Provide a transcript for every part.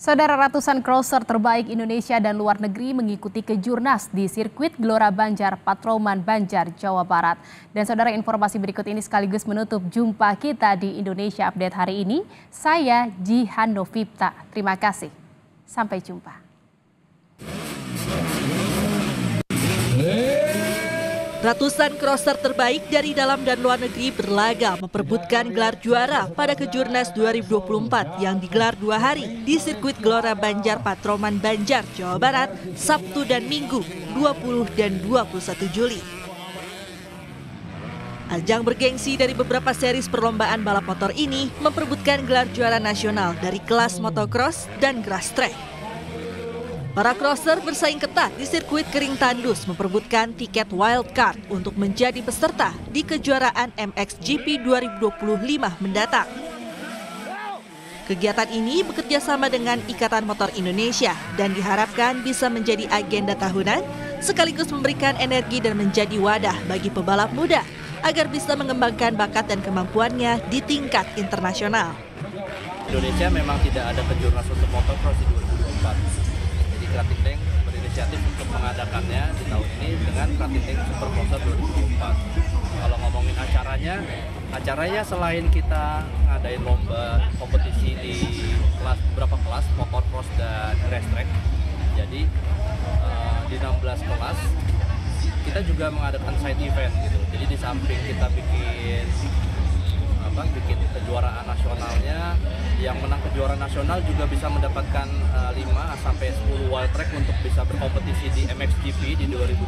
Saudara, ratusan crosser terbaik Indonesia dan luar negeri mengikuti kejurnas di sirkuit Gelora Banjar, Patroman Banjar, Jawa Barat. Dan saudara, informasi berikut ini sekaligus menutup jumpa kita di Indonesia Update hari ini. Saya Jihan Novipta. Terima kasih. Sampai jumpa. Ratusan crosser terbaik dari dalam dan luar negeri berlaga memperebutkan gelar juara pada Kejurnas 2024 yang digelar 2 hari di sirkuit Gelora Banjar, Patroman Banjar, Jawa Barat, Sabtu dan Minggu 20 dan 21 Juli. Ajang bergengsi dari beberapa series perlombaan balap motor ini memperebutkan gelar juara nasional dari kelas motocross dan grass track. Para crosser bersaing ketat di sirkuit kering tandus memperebutkan tiket wildcard untuk menjadi peserta di kejuaraan MXGP 2025 mendatang. Kegiatan ini bekerja sama dengan Ikatan Motor Indonesia dan diharapkan bisa menjadi agenda tahunan sekaligus memberikan energi dan menjadi wadah bagi pebalap muda agar bisa mengembangkan bakat dan kemampuannya di tingkat internasional. Indonesia memang tidak ada kejurnas untuk motocross di 2024. Krating Deng berinisiatif untuk mengadakannya di tahun ini dengan Krating Deng Supercrosser 2024. Kalau ngomongin acaranya selain kita ngadain lomba kompetisi di beberapa kelas motocross dan race track, jadi di 16 kelas kita juga mengadakan side event gitu. Jadi di samping kita bikin kejuaraan nasionalnya, yang menang kejuaraan nasional juga bisa mendapatkan 5-10 wild track untuk bisa berkompetisi di MXGP di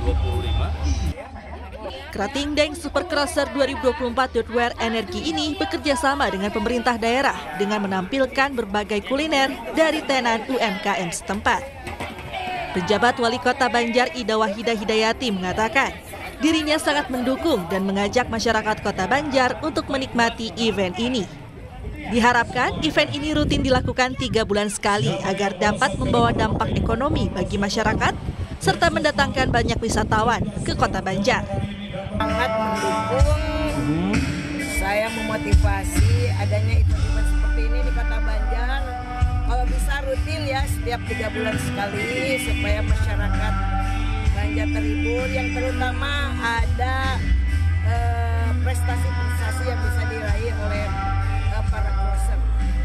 2025. Krating Deng Supercrosser 2024 Wear Energi ini bekerja sama dengan pemerintah daerah dengan menampilkan berbagai kuliner dari tenan UMKM setempat. Pejabat Wali Kota Banjar Ida Wahidah Hidayati mengatakan, dirinya sangat mendukung dan mengajak masyarakat Kota Banjar untuk menikmati event ini. Diharapkan event ini rutin dilakukan 3 bulan sekali agar dapat membawa dampak ekonomi bagi masyarakat serta mendatangkan banyak wisatawan ke Kota Banjar. Sangat mendukung, saya memotivasi adanya event seperti ini di Kota Banjar. Kalau bisa rutin ya setiap 3 bulan sekali supaya masyarakat Banjar terhibur, yang terutama ada prestasi-prestasi yang bisa diraih oleh para crosser.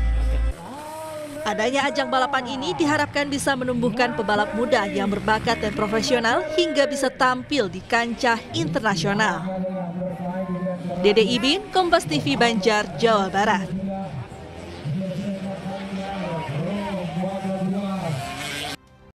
Adanya ajang balapan ini diharapkan bisa menumbuhkan pebalap muda yang berbakat dan profesional hingga bisa tampil di kancah internasional. Dede Ibin, Kompas TV Banjar, Jawa Barat.